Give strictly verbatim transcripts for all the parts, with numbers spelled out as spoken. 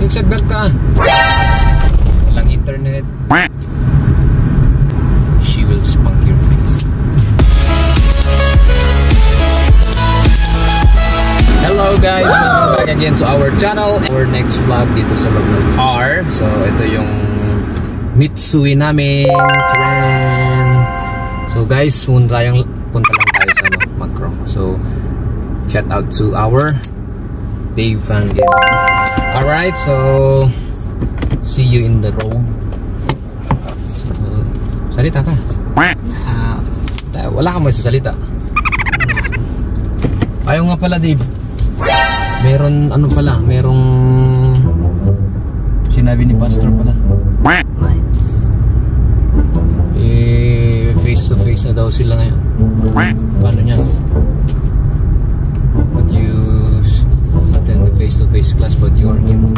Yung seatbelt ka. Walang internet. She will spunk your face. Hello guys, welcome back again to our channel. Our next vlog dito sa loob ng car. So ito yung Mitsui namin. Tcharan! So guys, punta lang, punta lang tayo sa ano, Macro. So shout out to our Dave Van Gale. Alright, so see you in the road. So, salita ka. Uh, wala ka mo sa salita. Ayaw nga pala, Dave. Meron ano pala, merong sinabi ni Pastor pala. Eh, face to face na daw sila ngayon. Paano niya? Would you attend the face to face class but you are him?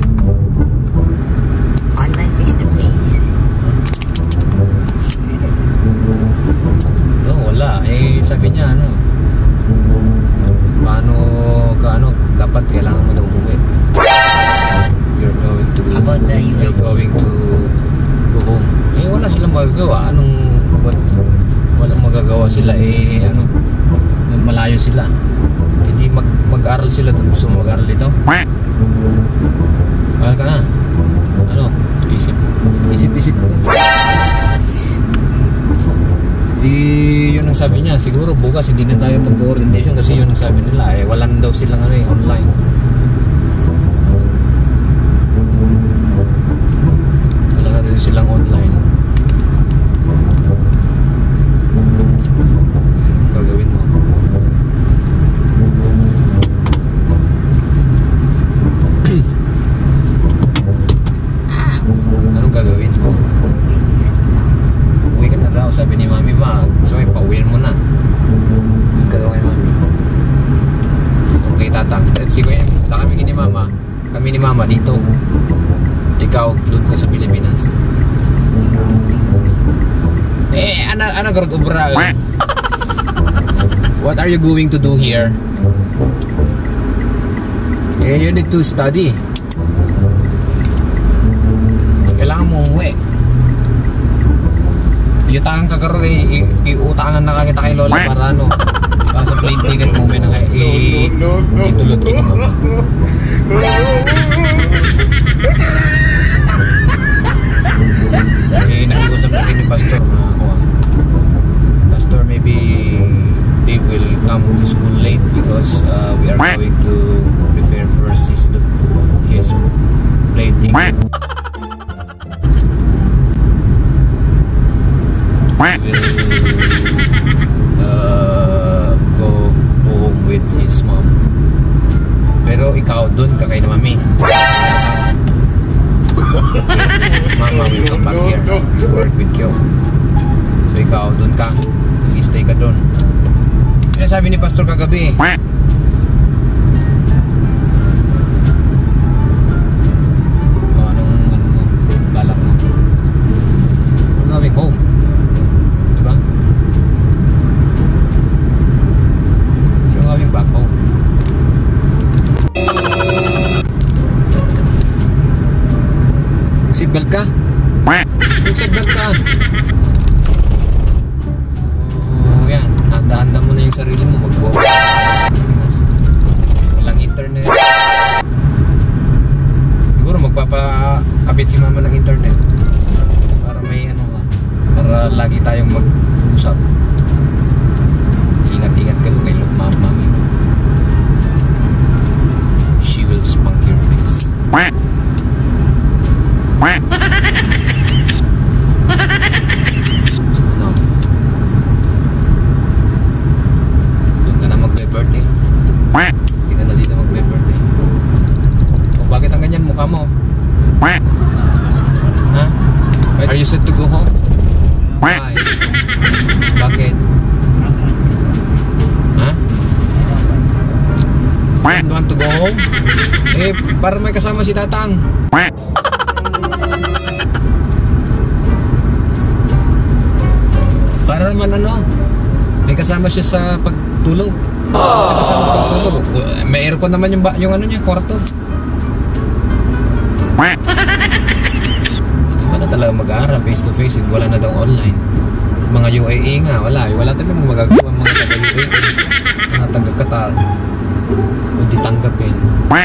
Online face to face? No, wala. Eh, sabi niya ano, paano ka ano, dapat kailangan mo na umuwi. You're going to About the you're going to go home. Eh, wala silang magagawa. Anong what, walang magagawa sila. Eh, ano, malayo sila. Hindi mag, mag-aral sila doon. Gusto mo mag-aral dito? Mahal ka na. Ano? Isip. Isip-isip ko. Di, yun ang sabi niya. Siguro bukas hindi na tayo mag-orientation kasi yun ang sabi nila. Eh, wala na daw silang ano, eh, online. Wala na daw silang online. Gagawin mo. Anong gagawin mo? Uwi ka na daw, sabi ni Mami ba? So, may pauwiin mo na. Uwi ka daw kay Mami. Okay, tatang. Sige, punta kami ni Mama. Kami ni Mama dito. Ikaw, doon ka sa Pilipinas. Eh, ana, ana, garot ubra. What are you going to do here? Eh, you need to study. Kailangan mo umuwi. Iutangan ka karoon, eh, iutangan na kita kay Lola para ano, para sa plane ticket mo may na kay itulot kita Mama. Eh, nakiusap natin ni Pastor mga kuha. Pastor, maybe they will come to school late because uh, we are going to prepare first his, his plane ticket. Will uh, go home with his mom. Pero ikaw dun ka kay na Mami. Mama will come back here to work with you. So ikaw dun ka, stay ka dun. Yan sabi ni Pastor kagabi. O, anong ano mo, balak mo? We're going home. Diba? We're going back home. Seatbelt ka? Yung seatbelt ka. Oh, yan. Handa-handa mo na yung sarili mo. Mag-walk. Walang internet. Siguro magpapakabit si Mama ng internet. Para may ano ka. Para lagi tayong mag-usap. Ingat-ingat ka kay Mama. She will spunk your face. So, no. Doon ka na magbe-birthday. Hindi ka na dito magbe-birthday. O bakit ang ganyan mukha mo? Ha? Are you set to go home? Why? Bakit? Ha? You want to go home? Eh, para may kasama si Tatang. Para naman ano, may kasama siya sa pagtulog. Sa kasama pagtulog. May aircon naman yung, yung ano niya, kwarto. Hindi ba na talaga mag-aaral face to face? Wala na daw online. Mga U A E nga, wala. Wala talagang magagawa mga taga-U A E. Mga taga-Qatar. Hindi tanggapin.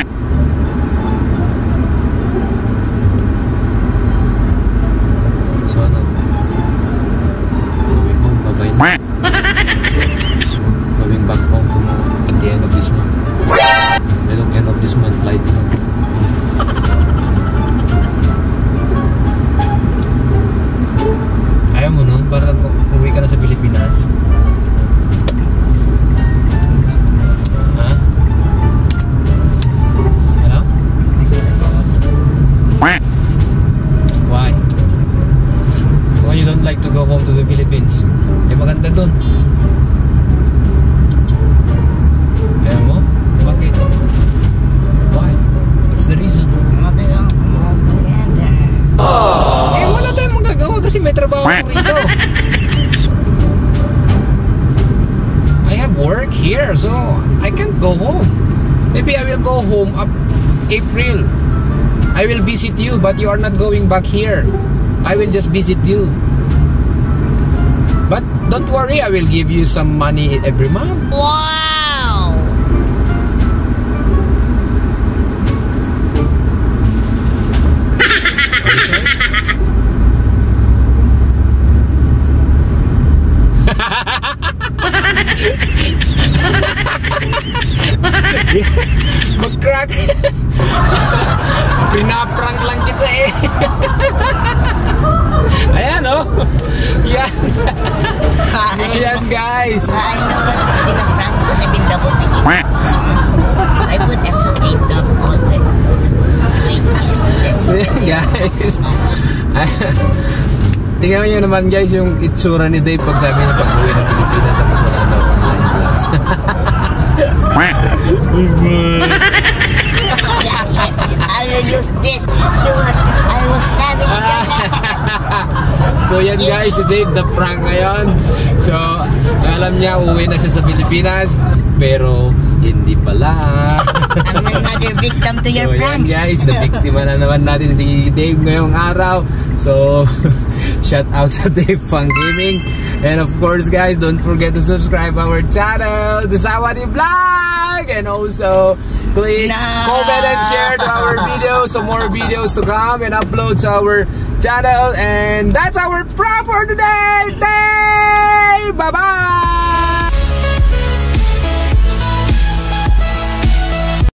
So ano? Going home, bye-bye. Going back home tomorrow at the end of this month. Merong end of this month flight mo. Ayaw mo nun? Para umuwi ka na sa Pilipinas? Ha? Ano? Why? Why you don't like to go home to the Philippines? Eh maganda dun. Ayaw mo? Bakit? Why? What's the reason? Oh. Eh wala tayong magagawa kasi may trabaho ko rito. I have work here, so I can't go home. Maybe I will go home up April. I will visit you, but you are not going back here. I will just visit you. But don't worry, I will give you some money every month. Wow! Mag-crack. Pinaprank lang kita eh. Ayan oh. Yan. Yan guys. I know what's been a prank because I've been double thinking. I put S O A dub all the twenty students. So yan guys. Tingnan nyo naman guys yung itsura ni Dave pag sabi niya pag-uwi ng Pilipinas sa mas wala daw online class. I will use this to I will stab it. So yan guys, si Dave the prank ngayon. So alam niya uwi na siya sa Pilipinas pero hindi pala. I'm another victim to your so, pranks. Yan guys, the biktima na naman natin si Dave ngayong araw. So shout out sa Dave Fang Gaming. And of course guys, don't forget to subscribe our channel, The Sawadi Vlog, and also click no. comment and share to our videos, so more videos to come and upload to our channel. And that's our prank for today. Bye bye.